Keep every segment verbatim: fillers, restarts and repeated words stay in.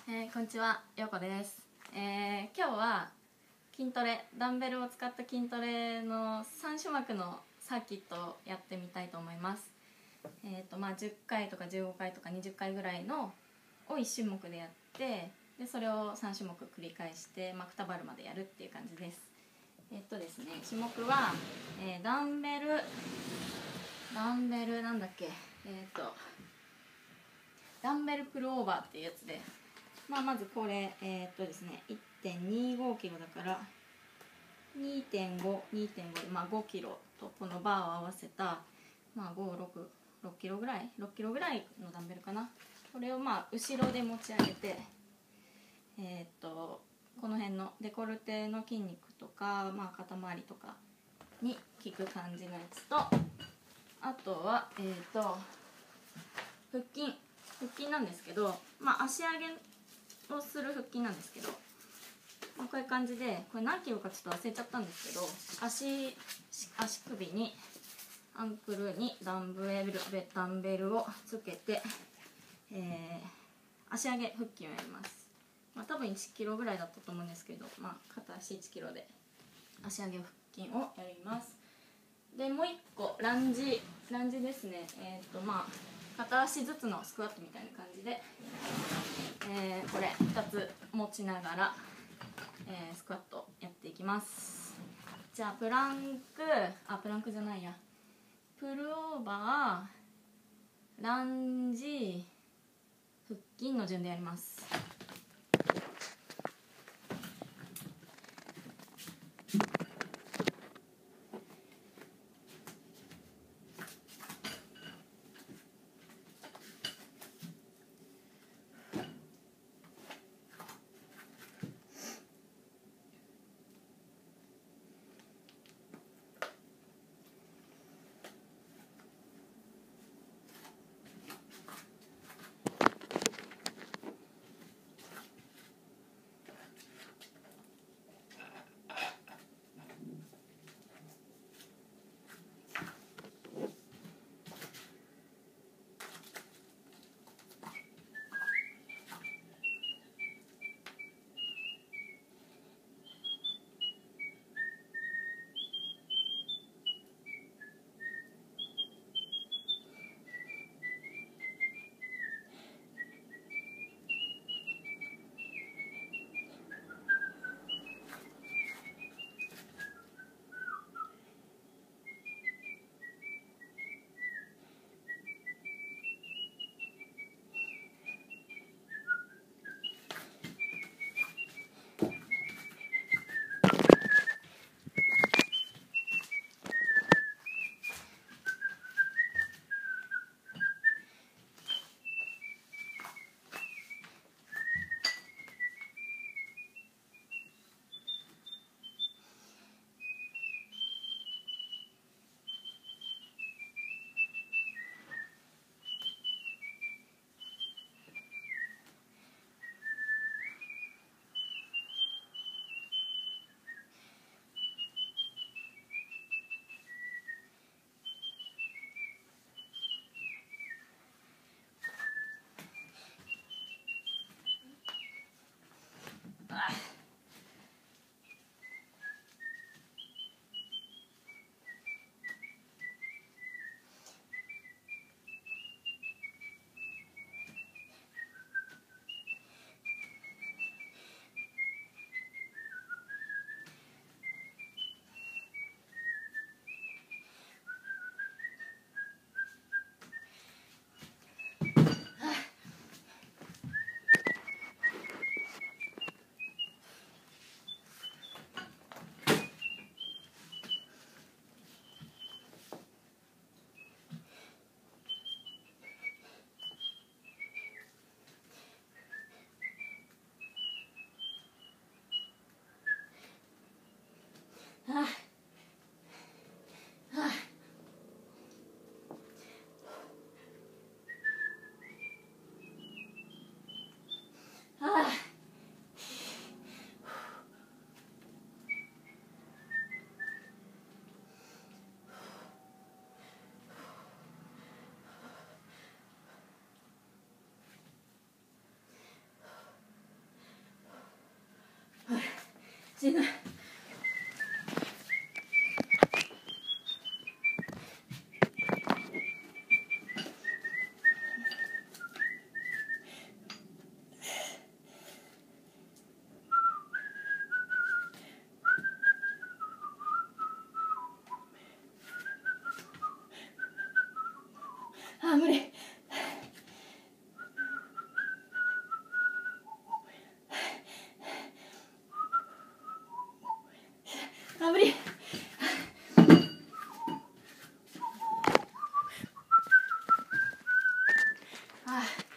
えー、こんにちは、ようこです。えー、今日は筋トレ、ダンベルを使った筋トレのさん種目のサーキットをやってみたいと思います。えーとまあ、じゅっかいとかじゅうごかいとかにじゅっかいぐらいのをいち種目でやって、でそれをさん種目繰り返して、まあ、くたばるまでやるっていう感じです。えっ、ー、とですね、種目は、えー、ダンベルダンベルなんだっけえっ、ー、とダンベルプルオーバーっていうやつで、まあ、まずこれ、えーっとですね、いってんにごキロだから にてんご、にてんご で、まあ、ごキロとこのバーを合わせた、まあ、ご、ろく、ろっキロぐらいろっキロぐらいのダンベルかな。これをまあ後ろで持ち上げて、えーっとこの辺のデコルテの筋肉とか、まあ、肩周りとかに効く感じのやつと、あとはえーっと腹筋腹筋なんですけど、まあ、足上げをする腹筋なんですけど、まあ、こういう感じで、これ何キロかちょっと忘れちゃったんですけど、足足首にアンクルにダンベルダンベルをつけて、えー、足上げ腹筋をやります。まあ、多分いちキロぐらいだったと思うんですけど、まあ、片足いちキロで足上げ腹筋をやります。でもういっこランジランジですね。えー、っとまあ片足ずつのスクワットみたいな感じで、えー、これふたつ持ちながら、えー、スクワットやっていきます。じゃあプランクあプランクじゃないやプルオーバーランジ腹筋の順でやります。 死ぬ。あー無理。あー無理。あー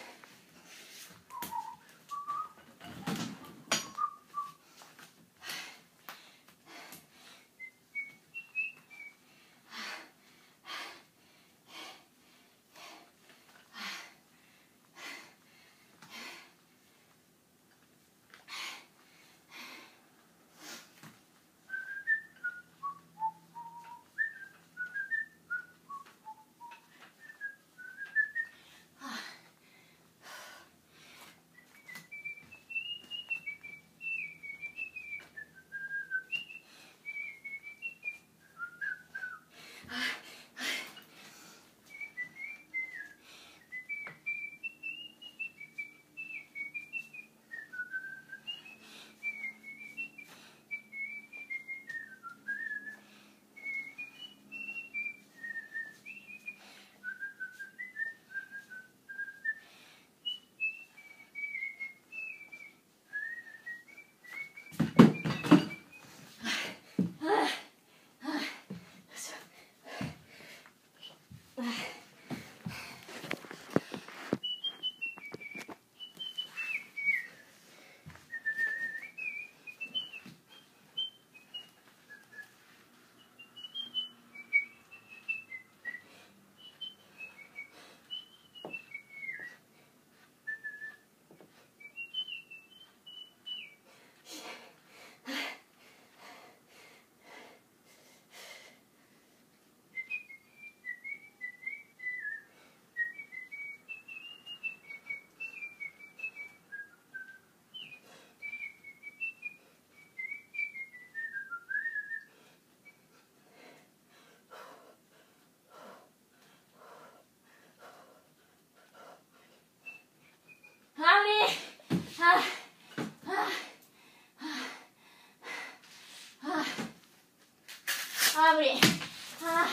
あー無理。あ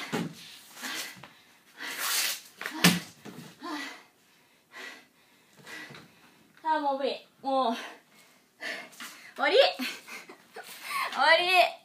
ーあーもう無理。もう終わり終わり。